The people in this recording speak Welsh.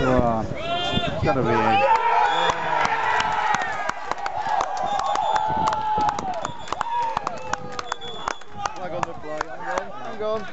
Come on. It's gotta be in. Flag on the flag. I'm gone.